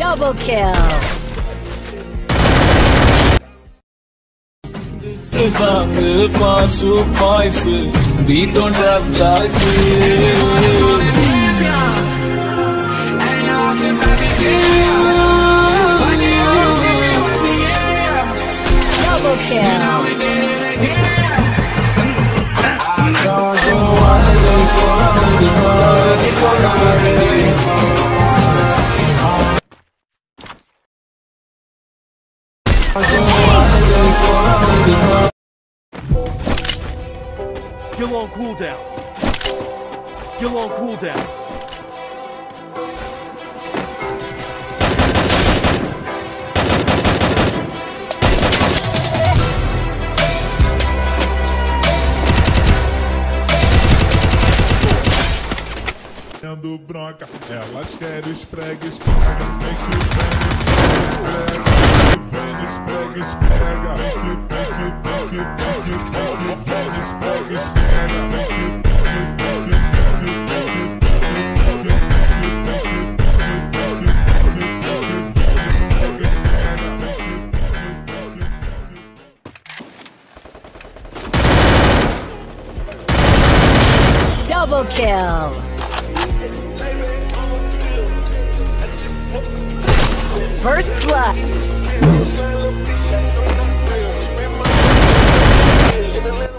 Double kill. This is a we don't have choices. Double kill. Skill on cooldown. Skill on cooldown. Do bronca, elas querem esprega, esprega, vem que vem, esprega, esprega, vem que esprega, esprega, vem Double kill. First blood.